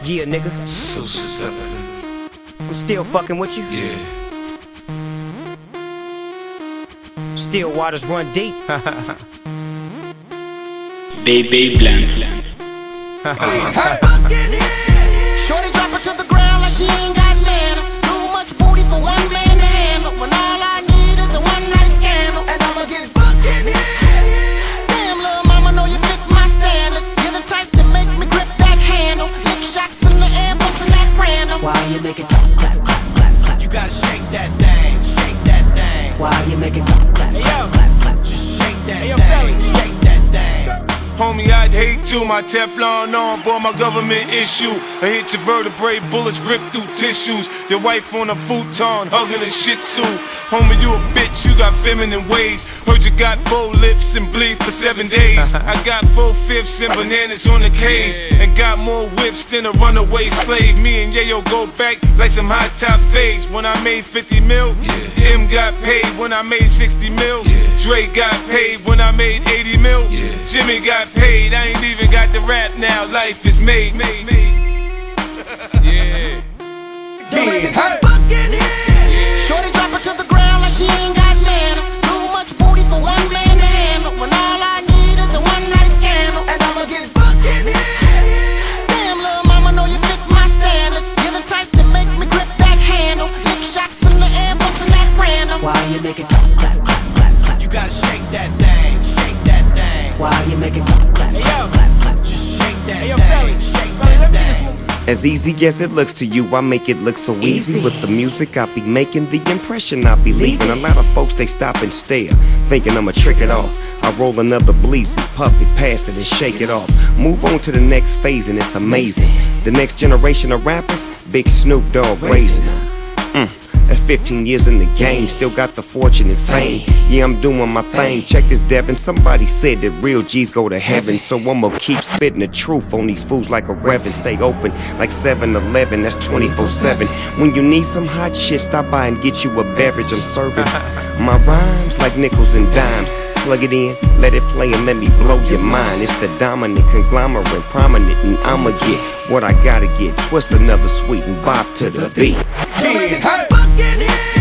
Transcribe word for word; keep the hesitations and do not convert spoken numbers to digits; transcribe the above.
Yeah, nigga. So seductive. I'm still fucking with you. Yeah. Still waters run deep. Baby blank. Shorty drop her to the ground like she ain't got manners. Too much booty for one man to handle. When all I need is a one night scandal, and I'ma get fucking in. Damn, little mama, know you fit my standards. You're the type to make me grip that handle. Lick shots in the air, bustin' that random. Why you make it clap, clap, clap, clap, clap? You gotta shake that thing, shake that thing. Why you make it clap, clap, clap, clap, clap? Just shake that thing, shake that thing. Homie, I'd hate to. My Teflon on, boy, my government issue. I hit your vertebrae, bullets rip through tissues. Your wife on a futon, hugging a shih tzu. Homie, you a bitch, you got feminine ways. Heard you got four lips and bleed for seven days. I got four fifths and bananas on the case. And got more whips than a runaway slave. Me and Yayo go back like some high top fades. When I made fifty mil, M got paid. When I made sixty mil, Dre got paid. When I made eighty mil, Jimmy got paid. I ain't even got the rap now, life is made, made, made. Yeah. Yeah. Hey. Shorty drop her to the ground like she ain't got manners. Too much booty for one man to handle. When all I need is a one night scandal, and I'ma get fucking in. Damn, little mama, know you fit my standards. You're the type to make me grip that handle. Lick shots in the air, bustin' that random. Why you make it clap, clap, clap, clap, clap? You gotta shake that thing, shake that thing. Why you make it clap, clap, clap, clap, clap? Just shake that thing, shake that thing. As easy as it looks to you, I make it look so easy. With the music I be making, the impression I be leaving. A lot of folks, they stop and stare, thinking I'ma trick it off. I roll another bleezy, puff it, pass it, and shake it off. Move on to the next phase, and it's amazing. The next generation of rappers, Big Snoop Dogg raising them. Mm. That's fifteen years in the game, still got the fortune and fame. Yeah, I'm doing my thing. Check this, Devin. Somebody said that real G's go to heaven, so I'ma keep spitting the truth on these fools like a reverend. Stay open like seven eleven, that's twenty-four seven. When you need some hot shit, stop by and get you a beverage. I'm serving my rhymes like nickels and dimes. Plug it in, let it play, and let me blow your mind. It's the dominant conglomerate, prominent, and I'ma get what I gotta get. Twist another sweet and bop to the beat. Yeah. Hey.